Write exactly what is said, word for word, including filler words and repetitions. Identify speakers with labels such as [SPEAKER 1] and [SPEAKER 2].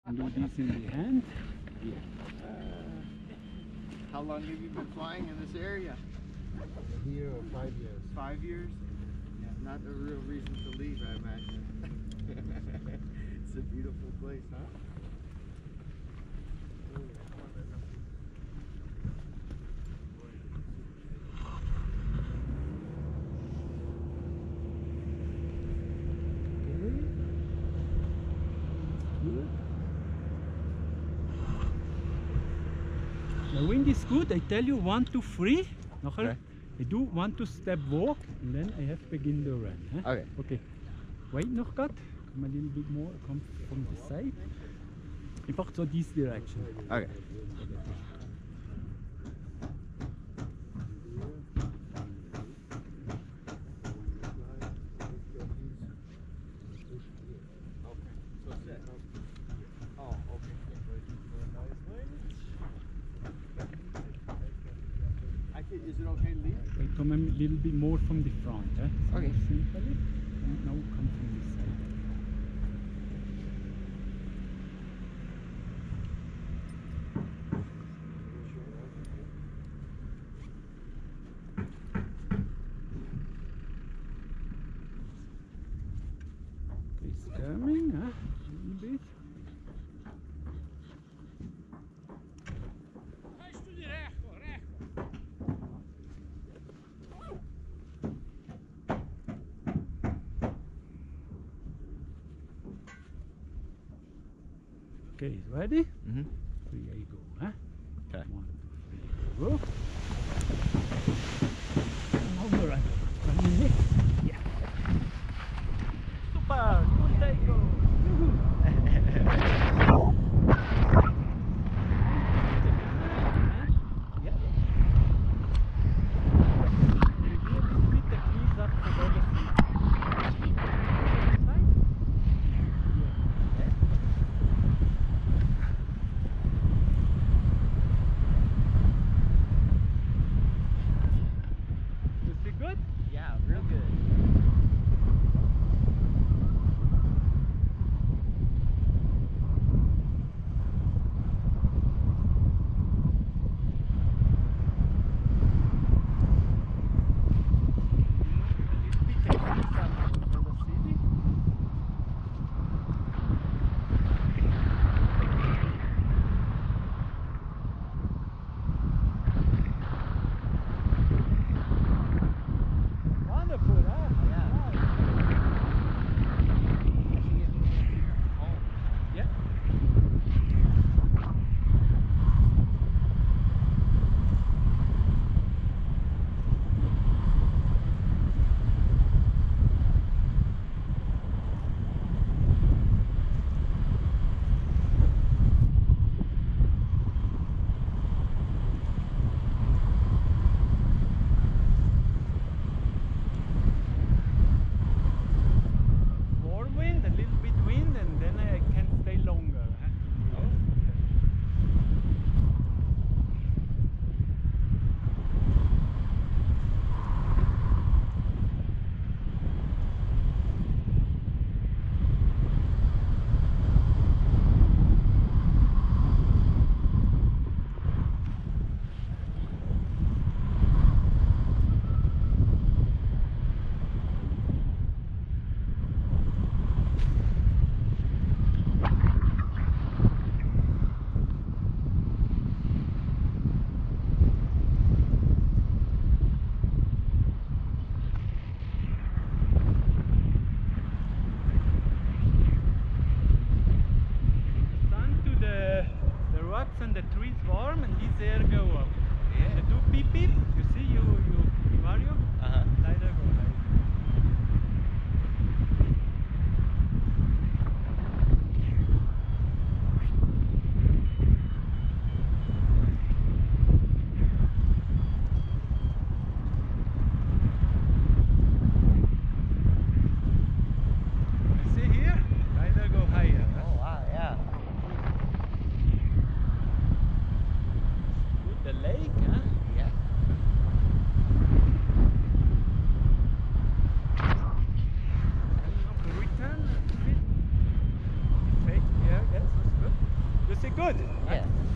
[SPEAKER 1] Do this in the hand. Yeah.
[SPEAKER 2] Uh, how long have you been flying in this area?
[SPEAKER 3] Here, five years.
[SPEAKER 2] Five years? Yeah. Not a real reason to leave, I imagine. It's a beautiful place, huh?
[SPEAKER 1] The wind is good. I tell you one, two, three. Nachher,
[SPEAKER 2] Okay.
[SPEAKER 1] I do one, two step walk, and then I have begin the run. Huh?
[SPEAKER 2] Okay.
[SPEAKER 1] Okay. Wait noch grad. Come a little bit more. Come from the side. Einfach so this direction.
[SPEAKER 2] Okay. Is it okay to leave?
[SPEAKER 1] Wait, come a little bit more from the front. Huh? So
[SPEAKER 2] Okay.
[SPEAKER 1] Simply. And now come from this side. It's coming, huh? A little bit. Okay, ready?
[SPEAKER 2] Mm-hmm.
[SPEAKER 1] Three, I go, huh?
[SPEAKER 2] Okay.
[SPEAKER 1] One, two, three, go. Now go right. One minute. Yeah. Super! Good day, go! Yeah. Review a little bit the keys up for the other side. Good?
[SPEAKER 2] Yeah, real good.
[SPEAKER 1] And the trees warm and this air go up. Yeah. The two beep beep, you see you you Mario?
[SPEAKER 2] Uh-huh.
[SPEAKER 1] Leider go like. You see here? Leider go higher. Huh?
[SPEAKER 2] Oh wow, yeah.
[SPEAKER 1] The lake, huh?
[SPEAKER 2] Yeah.
[SPEAKER 1] And now return a bit. Take, yeah, yes, that's good. say good.
[SPEAKER 4] Yeah.